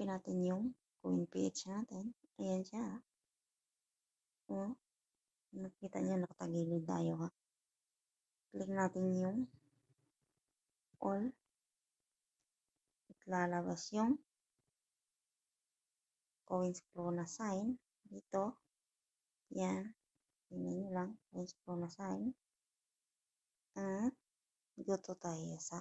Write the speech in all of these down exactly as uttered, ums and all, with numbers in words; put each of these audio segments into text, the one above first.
hanapin natin yung CoinPH natin. Ayan siya. O, nakita nyo, nakatagilid tayo ha. Click natin yung all. At lalabas yung CoinsPro na sign. Dito. Yan. Tingnan nyo lang. CoinsPro na sign. At dito tayo sa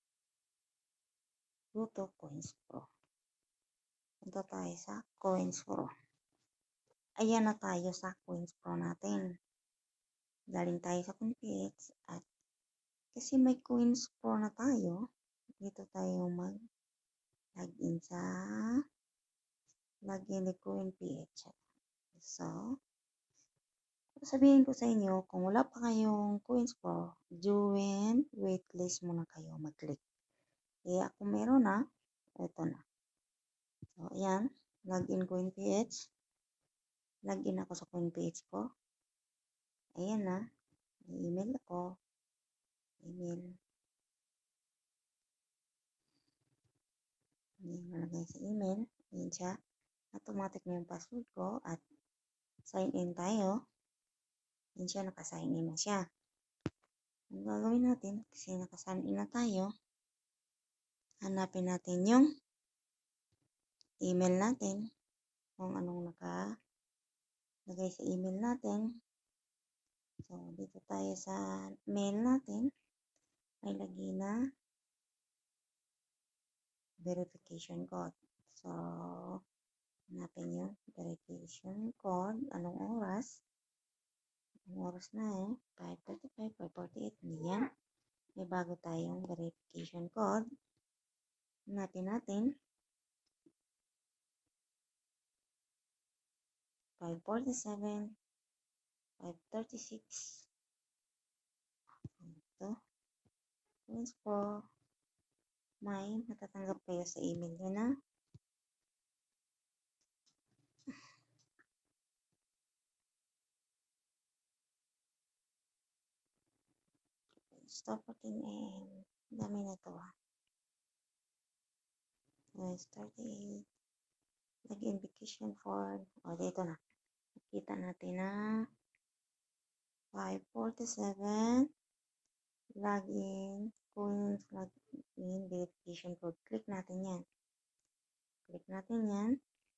go to CoinsPro. Punta tayo sa CoinsPro. Ayan na tayo sa CoinsPro natin. Galing tayo sa CoinPH at kasi may CoinsPro na tayo, dito tayo mag login sa login ni CoinPH. So, sabihin ko sa inyo, kung wala pa kayong CoinsPro, join waitlist muna kayo mag-click. Eh, ako meron na, ito na. So, ayan, login CoinPH. Login ako sa CoinPH ko. Ayan na, email ako. Email. Ayan, nalagay sa email. Ayan siya. Automatic na yung password ko at sign in tayo. Ayan siya, naka-sign in na siya. Ang gagawin natin, kasi naka-sign in na tayo, hanapin natin yung email natin. Kung anong nakalagay sa email natin. So, dito tayo sa mail natin. May lagi na verification code. So, hanapin yung verification code. Anong oras? Anong oras na eh? five thirty-five, five forty-eight. Hindi yan. May bago tayong verification code. Hanapin natin. five forty-seven, five thirty-six. Ito. CoinsPro. May natatanggap kayo sa email nyo na stop fourteen and dami na to ah. thirty-eight. Login vacation form. O, dito na. Nakita natin na five forty-seven. Login. Coins. Login. Verification code. Click natin yan. Click natin yan.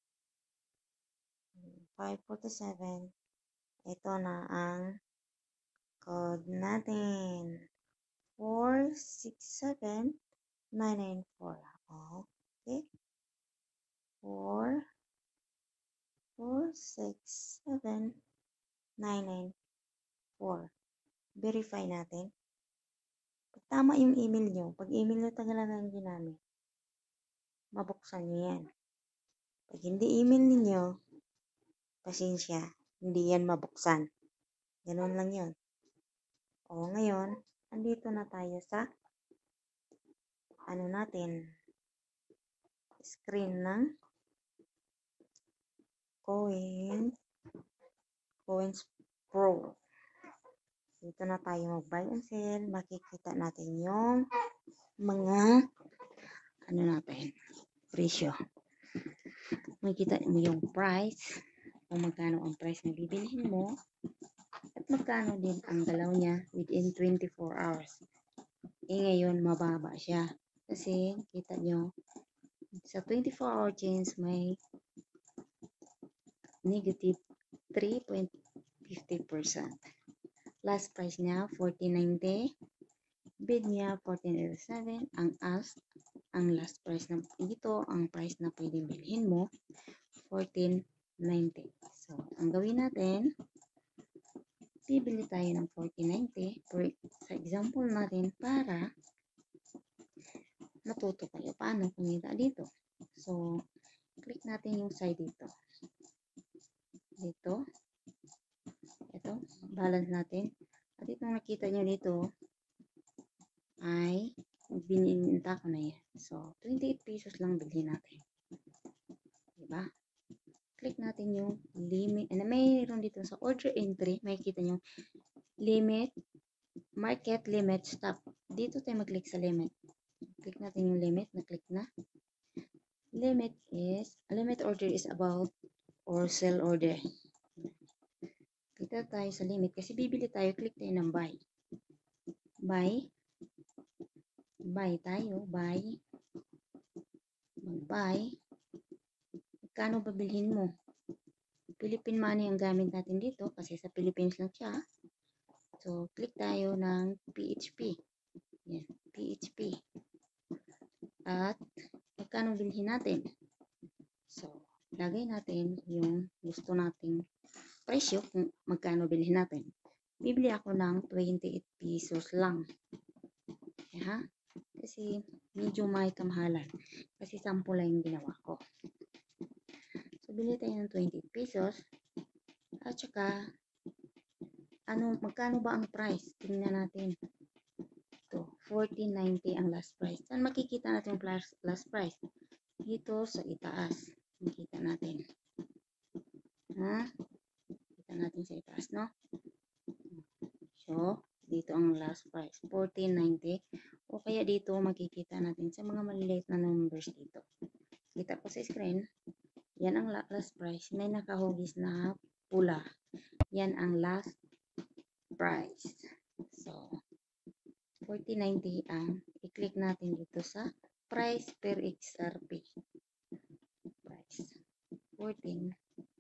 five forty-seven. Ito na ang code natin. four six seven nine nine four. Okay. four, four, six, seven, nine, nine, four. Verify natin. Pag tama yung email nyo, pag email nyo tagalan ng ginamit, mabuksan nyo yan. Pag hindi email ninyo, pasensya, hindi yan mabuksan. Ganun lang yun. O ngayon, andito na tayo sa ano natin, screen ng Coin, CoinsPro. Dito na tayo mag-buy and sell. Makikita natin yung mga ano natin, presyo. Makikita mo yung price, kung magkano ang price na bibilhin mo, at magkano din ang galaw niya within twenty-four hours. Eh ngayon, mababa siya. Kasi, kita nyo, sa twenty-four hour change, may negative three point five zero percent. Last price niya, fourteen ninety. Bid niya, fourteen eighty-seven. Ang ask, ang last price na dito, ang price na pwedeng bilhin mo, fourteen ninety. So, ang gawin natin, bibili tayo ng fourteen ninety for, sa example natin para matuto kayo paano kumita dito. So, click natin yung side dito. Dito. Ito, balance natin. At itong nakita nyo dito ay bininta ko na yan. So, twenty-eight pesos lang bilhin natin. Diba? Click natin yung limit. And mayroon dito sa order entry, makikita nyo limit, market limit, stop. Dito tayo mag-click sa limit. Click natin yung limit, na-click na. Limit is, a limit order is about or sell order. Kita tayo sa limit kasi bibili tayo, click tayo ng buy. Buy. Buy tayo, buy. Mag-buy. Magkano babilhin mo? Philippine money ang gamit natin dito kasi sa Philippines lang siya. So, click tayo ng P H P. Yan, P H P. At, magkano bilhin natin? So, lagay natin yung gusto nating presyo kung magkano bilhin natin. Bibili ako ng twenty-eight pesos lang. Okay, ha? Kasi, medyo may kamahalan. Kasi, sample lang yung ginawa ko. So, bili tayo ng twenty-eight pesos. At saka, ano, magkano ba ang price? Tingnan natin. Ito, fourteen ninety ang last price. Saan makikita natin yung last price? Dito sa itaas. Makita natin. Ha? Kita natin sa itaas, no? So, dito ang last price. fourteen ninety. O kaya dito, makikita natin sa mga maliliit na numbers dito. Kita ko sa screen. Yan ang last price. May nakahugis na pula. Yan ang last price. So, fourteen ninety ang i-click natin dito sa price per X R P. Price. fourteen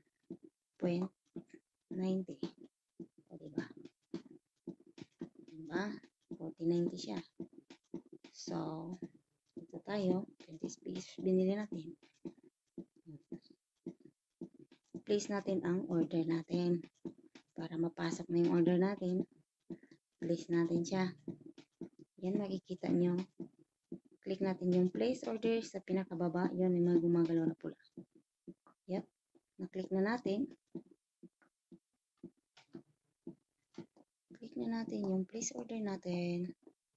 ninety. O, diba? Diba? fourteen ninety siya. So, ito tayo. twenty pesos binili natin. Place natin ang order natin. Para mapasok na yung order natin. Place natin siya. Yan, makikita nyo. Click natin yung place order sa pinakababa. Yun, may mga gumagalaw na pula. Yep. Na-click na natin. Click na natin yung place order natin.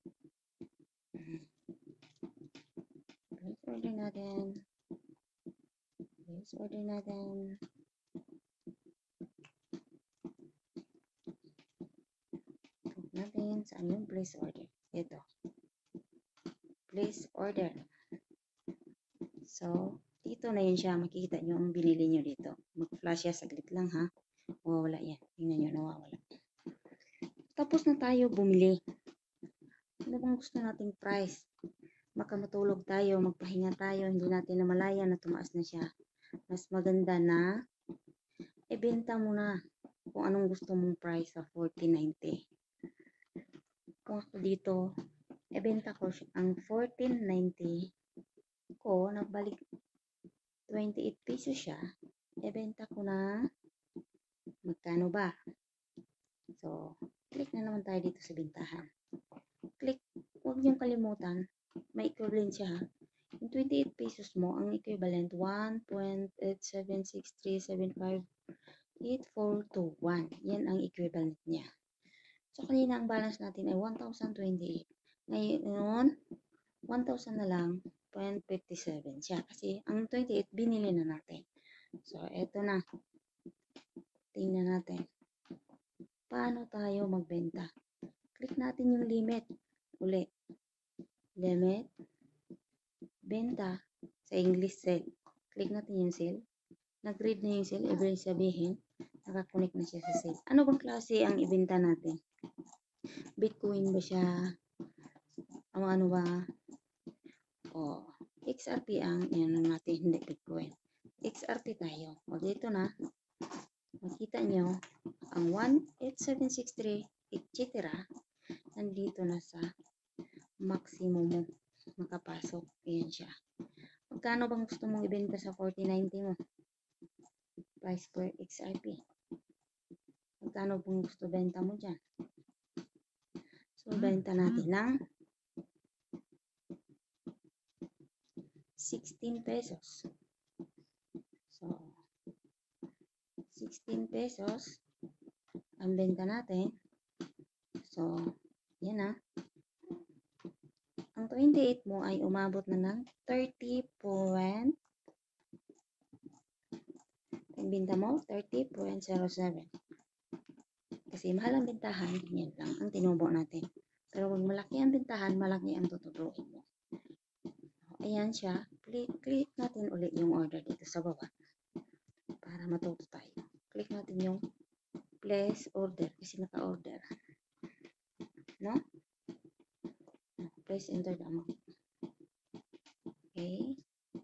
Place order natin. Place order natin. Natin saan yung place order. Ito. Place order. So, dito na yun siya. Makikita nyo ang binili nyo dito. Mag-flash siya. Saglit lang ha. Mawawala yan. Tingnan nyo. Nawawala. Tapos na tayo bumili. Ano bang gusto nating price? Baka matulog tayo. Magpahinga tayo. Hindi natin namalayan na tumaas na siya. Mas maganda na ibenta mo na kung anong gusto mong price sa fourteen ninety. Kung ako dito, ibenta ko ang fourteen ninety ko, nagbalik twenty-eight pesos siya, ibenta ko na magkano ba? So, click na naman tayo dito sa bintahan. Click, huwag niyong kalimutan, may equivalent siya ha. Yung twenty-eight pesos mo, ang equivalent one point eight seven six three seven five eight four two one. Yan ang equivalent niya. So, kanina ang balance natin ay one thousand twenty-eight. Ngayon, one thousand na lang, zero point five seven siya. Kasi, ang twenty-eight, binili na natin. So, eto na. Tingnan natin. Paano tayo magbenta? Click natin yung limit. Uli. Limit. Benta. Sa English, sell. Click natin yung sell. Nag-read na yung sell. Ibig sabihin, nakakonect na siya sa sell. Ano bang klase ang ibenta natin? Bitcoin ba siya? Ano ano ba? O, X R P ang yan natin, hindi Bitcoin. X R P tayo. O, dito na. Makita nyo, ang one eight seven six three, et cetera. Nandito na sa maximum mo makapasok. Ayan siya. Magkano bang gusto mong ibenta sa fourteen ninety mo? Price per X R P. Magkano bang gusto benta mo dyan? So, benta natin ng sixteen pesos. So, sixteen pesos ang benta natin. So, yan na. Ang twenty-eight mo ay umabot na ng thirty point ang binta mo, thirty point zero seven. Kasi mahal ang bintahan, yan lang ang tinubo natin. Pero kung malaki ang bintahan, malaki ang tututuin mo. Ayan siya. click, click natin ulit yung order dito sa baba para matuto tayo. Click natin yung place order kasi naka-order. No? Place enter the amount. Okay.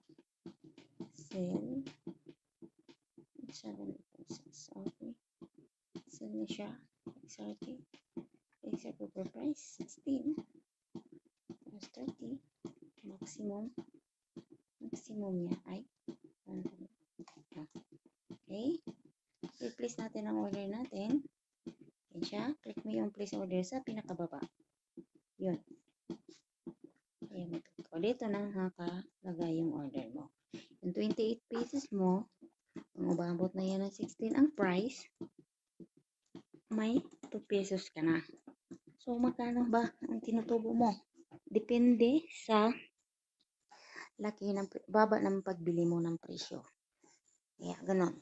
Sell. seven point six. Okay. Sell na siya. X R T. X R T per price. sixteen. Plus thirty. Maximum. Maximum niya ay one hundred. Okay. I-place natin ang order natin. Yan siya. Click mo yung place order sa pinakababa. Yun. Kaya matuto. Dito na nakalagay yung order mo. Yung twenty-eight pieces mo, kung umabot na yan ng sixteen ang price, may two pesos ka na. So, magkano ba ang tinutubo mo? Depende sa laki ng baba ng pagbili mo ng presyo. Kaya, ganon.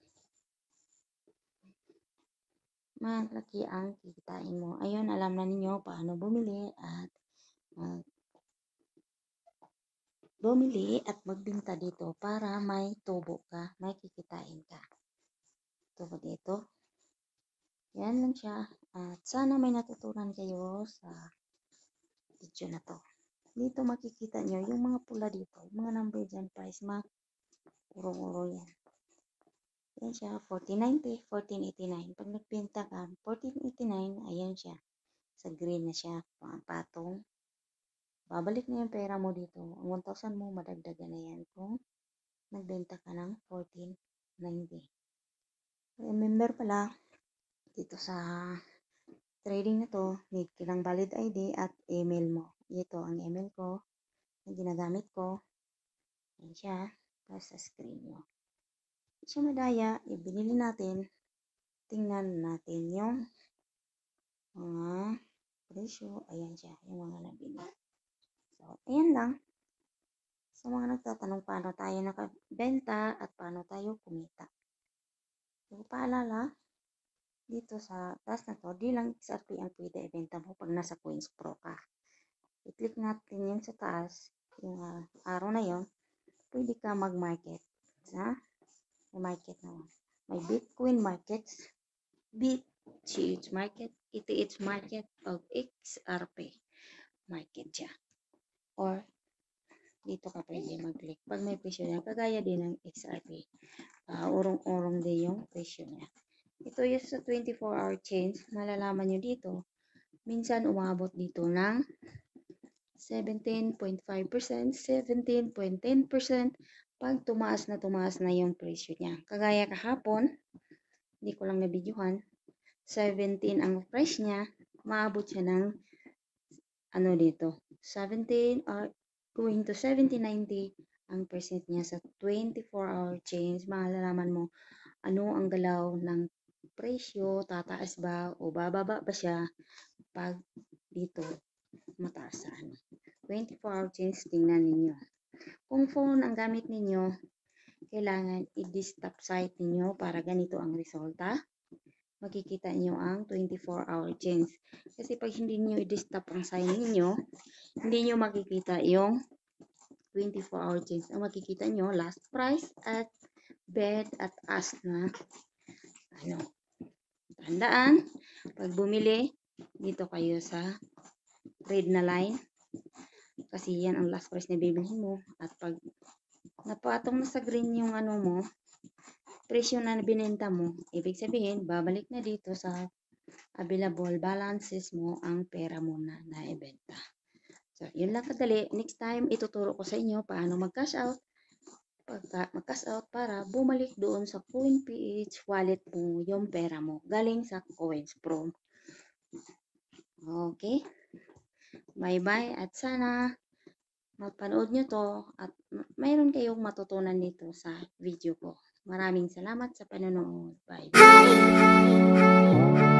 Malaki ang kikitain mo. Ayun, alam na ninyo paano bumili at uh, bumili at magbinta dito para may tubo ka, may kikitain ka. Tubo dito. Yan lang siya. At sana may natutunan kayo sa video na to. Dito makikita nyo yung mga pula dito. Yung mga number dyan, price mark. Urong-urong yan. Yan siya, fourteen ninety, fourteen eighty-nine. Pag nagbenta ka, fourteen eighty-nine, ayan siya. Sa green na siya, patong. Babalik na yung pera mo dito. Ang one thousand mo, madagdagan na yan kung nagbenta ka ng fourteen ninety. Remember pala, dito sa trading na to, need ka ng valid I D at email mo. Ito ang email ko na ginagamit ko. Yan siya. Tapos sa screen mo. Siya madaya, ibinili natin. Tingnan natin yung mga presyo. Ayan siya, yung mga nabili. So, ayan lang. Sa mga nagtatanong paano tayo nakabenta at paano tayo kumita. So, paalala, dito sa taas na to, di lang X R P ang pwede ibenta mo pag nasa Coins Pro ka. I-click natin yung sa taas, yung uh, araw na yon, pwede ka mag-market. Ha? May market naman. May Bitcoin markets, B T H market, E T H market, o X R P market siya. Or, dito ka pwede mag-click. Pag may presyo niya, kagaya din ng X R P. Uh, urong-urong din yung presyo niya. Ito yung sa twenty-four hour change, malalaman nyo dito, minsan umabot dito ng seventeen point five percent, seventeen point one zero percent, pag tumaas na tumaas na yung presyo niya. Kagaya kahapon, hindi ko lang nabidyohan, seventeen ang price niya, maabot siya ng ano dito, seventeen or going to seventeen ninety ang percent niya sa twenty-four hour change. Malalaman mo ano ang galaw ng presyo, tataas ba o bababa ba siya pag dito mataas sa ano. twenty-four hour change, tingnan ninyo. Kung phone ang gamit ninyo, kailangan i-stop site ninyo para ganito ang resulta. Makikita nyo ang twenty-four hour change. Kasi pag hindi nyo i-stop ang sign ninyo, hindi nyo makikita yung twenty-four hour change. Ang makikita nyo, last price at bid at ask na ano. Tandaan, pag bumili, dito kayo sa red na line. Kasi yan ang last price na bibilhin mo. At pag napatong na sa green yung ano mo, presyo na binenta mo, ibig sabihin, babalik na dito sa available balances mo ang pera mo na naibenta. So, yun lang kadali. Next time, ituturo ko sa inyo paano mag-cash out. Pagka mag-cash out para bumalik doon sa CoinPH wallet mo yung pera mo. Galing sa Coins Pro. Okay? Bye-bye at sana mapanood nyo to at mayroon kayong matutunan dito sa video ko. Maraming salamat sa panonood. Bye-bye.